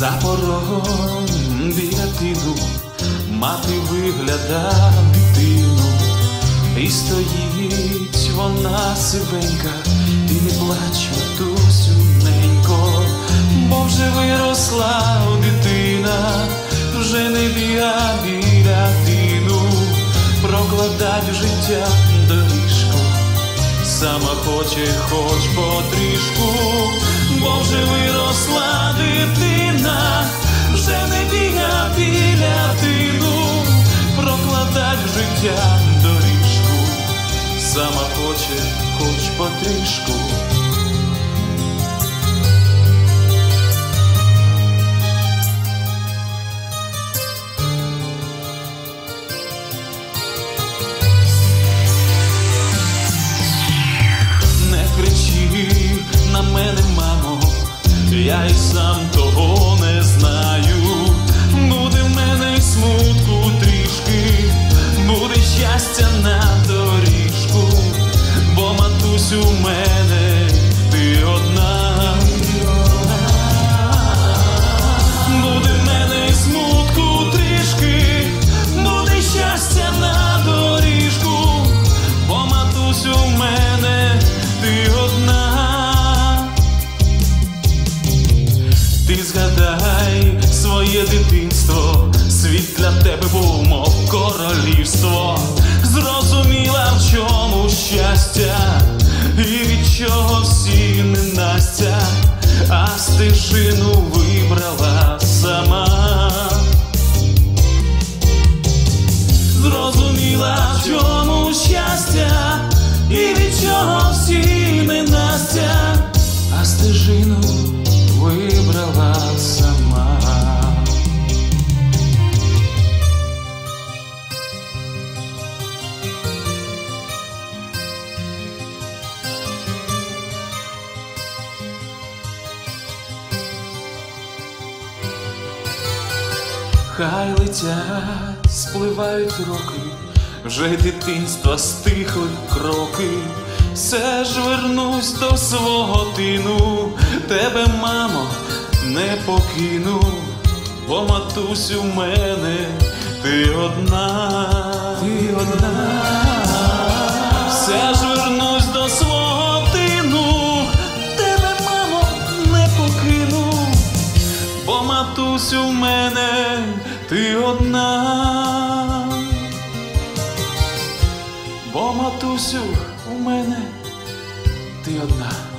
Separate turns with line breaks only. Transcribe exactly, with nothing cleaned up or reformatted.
За порогом біля тину мати вигляда дитину, і стоїть вона сивенька, і не плач, матусю, ненько, бо вже виросла дитина, вже не біга біля тину, прокладать в життя доріжку, сама хоче хоч потрішку, бо вже виросла дитина, вже не біга біля тину, прокладать в життя доріжку, сама хоче хоч потрішку. На мене, мамо, я й сам того не знаю. Буде в мене й смутку трішки, буде щастя на доріжку, бо, матусю, в мене ти одна. Буде в мене й смутку трішки, буде щастя на доріжку, бо, матусю, в мене ти одна. Ти згадай своє дитинство, світ для тебе був, мов королівство. Зрозуміла, в чому щастя, і від чого всі ненастя, а стежину вибрала сама. Зрозуміла, в чому щастя, і від чого всі ненастя, а стежину вибрала сама. Хай летять, спливають роки, вже й дитинства стихли кроки. Все ж вернусь до свого тину, тебе, мамо, не покину, бо, матусю, в мене ти одна, ти одна. Все ж вернусь до свого тину, тебе, мамо, не покину, бо, матусю, в мене ти одна. Бо, матусю, у мене ти одна.